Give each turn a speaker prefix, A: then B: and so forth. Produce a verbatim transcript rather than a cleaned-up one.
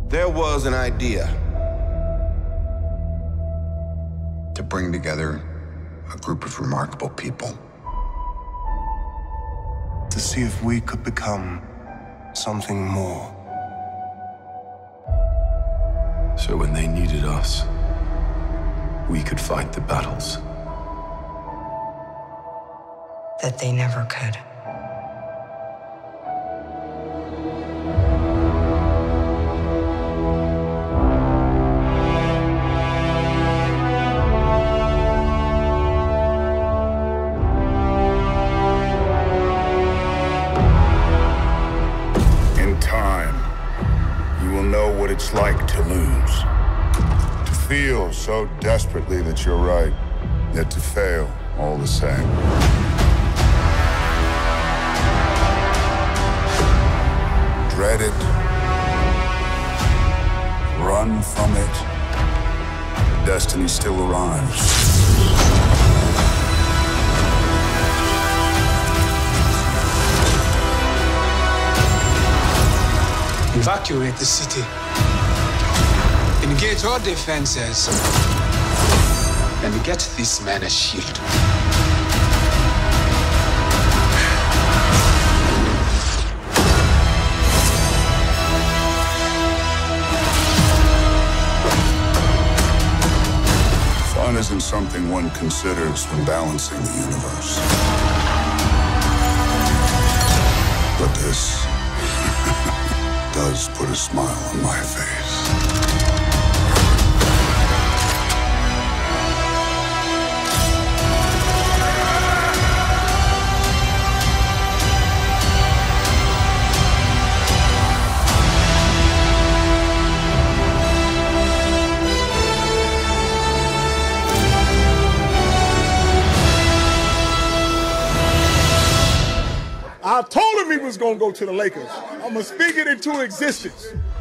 A: There was an idea
B: to bring together a group of remarkable people.
C: To see if we could become something more.
D: So when they needed us, we could fight the battles
E: that they never could.
F: In time, you will know what it's like to lose. To feel so desperately that you're right, yet to fail all the same. Dread it. Run from it. Destiny still arrives.
G: Evacuate the city. Engage all defenses. And get this man a shield.
F: Fun isn't something one considers when balancing the universe. But this does put a smile on my face.
H: I told him he was gonna go to the Lakers. I'm gonna speak it into existence.